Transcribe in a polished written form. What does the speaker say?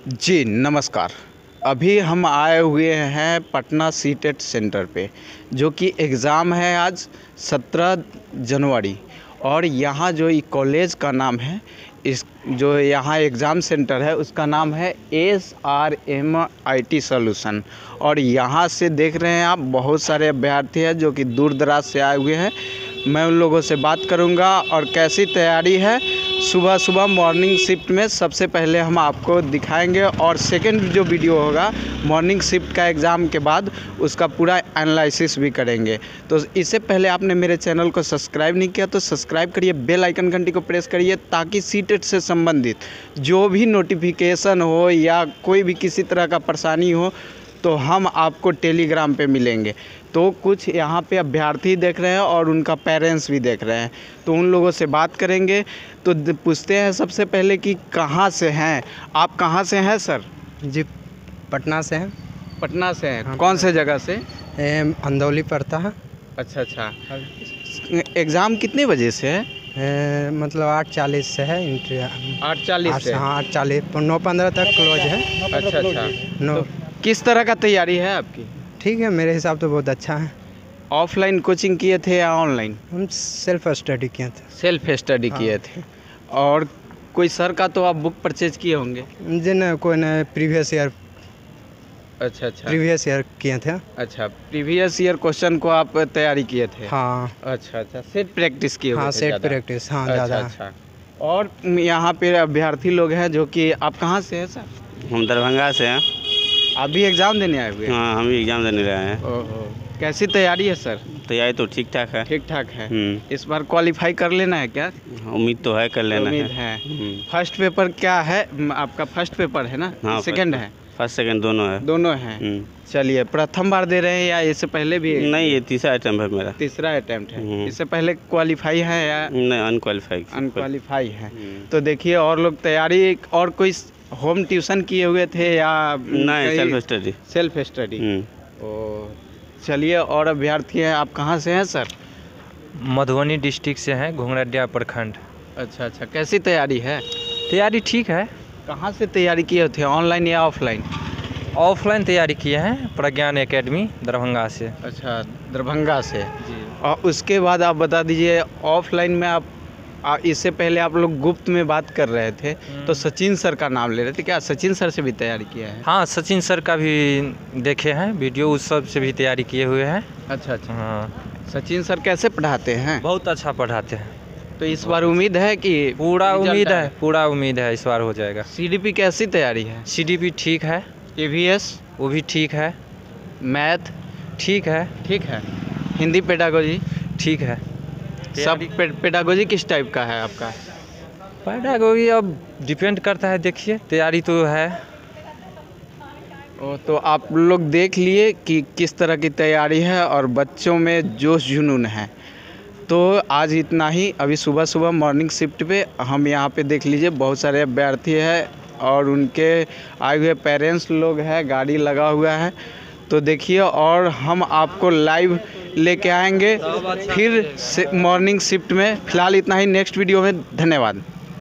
जी नमस्कार। अभी हम आए हुए हैं पटना सीटेट सेंटर पे, जो कि एग्ज़ाम है आज 17 जनवरी। और यहाँ जो ये कॉलेज का नाम है, इस जो यहाँ एग्ज़ाम सेंटर है उसका नाम है SRM IT सॉल्यूशन। और यहाँ से देख रहे हैं आप बहुत सारे अभ्यर्थी हैं जो कि दूर दराज से आए हुए हैं। मैं उन लोगों से बात करूँगा और कैसी तैयारी है सुबह सुबह मॉर्निंग शिफ्ट में सबसे पहले हम आपको दिखाएंगे, और सेकंड जो वीडियो होगा मॉर्निंग शिफ्ट का एग्ज़ाम के बाद उसका पूरा एनालिसिस भी करेंगे। तो इससे पहले आपने मेरे चैनल को सब्सक्राइब नहीं किया तो सब्सक्राइब करिए, बेल आइकन घंटी को प्रेस करिए, ताकि सीटेट से संबंधित जो भी नोटिफिकेशन हो या कोई भी किसी तरह का परेशानी हो तो हम आपको टेलीग्राम पे मिलेंगे। तो कुछ यहाँ पे अभ्यर्थी देख रहे हैं और उनका पेरेंट्स भी देख रहे हैं, तो उन लोगों से बात करेंगे। तो पूछते हैं सबसे पहले कि कहाँ से हैं आप? कहाँ से हैं सर? जी पटना से हैं। पटना से हैं। हाँ, कौन से जगह से? अंदौली पड़ता है। अच्छा। एग्ज़ाम कितने बजे से है? मतलब 8:40 से है इंट्री। 8:40 से? हाँ 8:40, 9:15 तक क्लोज है। अच्छा। तो किस तरह का तैयारी है आपकी? ठीक है, मेरे हिसाब से बहुत अच्छा है। ऑफलाइन कोचिंग किए थे या ऑनलाइन? हम सेल्फ स्टडी किए थे। सेल्फ स्टडी किए थे। और कोई सर का तो आप बुक परचेज किए होंगे? जी न, कोई न प्रीवियस ईयर किए थे। अच्छा, प्रीवियस ईयर क्वेश्चन को आप तैयारी किए थे? हाँ। अच्छा, सेट प्रैक्टिस किए हुए थे? हाँ सेट प्रैक्टिस, हाँ ज़्यादा। अच्छा। और यहाँ पे अभ्यर्थी लोग हैं जो कि आप कहाँ से हैं सर? हम दरभंगा से हैं। आप भी एग्ज़ाम देने आए हुए हैं? हाँ, हम भी एग्ज़ाम देने रहे हैं। ओहो, कैसी तैयारी है सर? तैयारी तो ठीक ठाक है। ठीक ठाक है। इस बार क्वालिफाई कर लेना है क्या? उम्मीद तो है, कर लेना उम्मीद है। फर्स्ट पेपर क्या है आपका? फर्स्ट पेपर है ना? हाँ, सेकंड है? फर्स्ट सेकंड दोनों है। दोनों हैं। चलिए, प्रथम बार दे रहे हैं या इससे पहले भी? नहीं, ये तीसरा अटेम्प्ट है मेरा। तीसरा अटेम्प्ट है। इससे पहले क्वालिफाई है या नहीं? अनक्वालिफाई है। तो देखिए, और लोग तैयारी और कोई होम ट्यूशन किए हुए थे या नहीं? Self study. ओ चलिए, और अभ्यर्थी हैं। आप कहाँ से हैं सर? मधुबनी डिस्ट्रिक्ट से हैं, घुंघरादिया प्रखंड। अच्छा। कैसी तैयारी है? तैयारी ठीक है। कहाँ से तैयारी किए थे, ऑनलाइन या ऑफलाइन? ऑफलाइन तैयारी किए हैं, प्रज्ञान एकेडमी दरभंगा से। अच्छा, दरभंगा से जी। और उसके बाद आप बता दीजिए, ऑफलाइन में आप इससे पहले आप लोग गुप्त में बात कर रहे थे तो सचिन सर का नाम ले रहे थे, क्या सचिन सर से भी तैयारी किया है? हाँ, सचिन सर का भी देखे हैं वीडियो, उस सब से भी तैयारी किए हुए हैं। अच्छा। हाँ। सचिन सर कैसे पढ़ाते हैं? बहुत अच्छा पढ़ाते हैं। तो इस बार उम्मीद है कि? पूरा उम्मीद है इस बार हो जाएगा। CDP कैसी तैयारी है? CDP ठीक है। EVS? वो भी ठीक है। मैथ? ठीक है। हिंदी पेडागोजी? ठीक है। सब पेडागोजी किस टाइप का है आपका? पेडागोजी अब डिपेंड करता है, देखिए तैयारी तो है। तो आप लोग देख लिए कि किस तरह की तैयारी है और बच्चों में जोश जुनून है। तो आज इतना ही। अभी सुबह मॉर्निंग शिफ्ट पे हम यहाँ पे देख लीजिए बहुत सारे अभ्यर्थी हैं और उनके आए हुए पेरेंट्स लोग हैं, गाड़ी लगा हुआ है। तो देखिए, और हम आपको लाइव लेके आएंगे फिर मॉर्निंग शिफ्ट में। फ़िलहाल इतना ही, नेक्स्ट वीडियो में। धन्यवाद।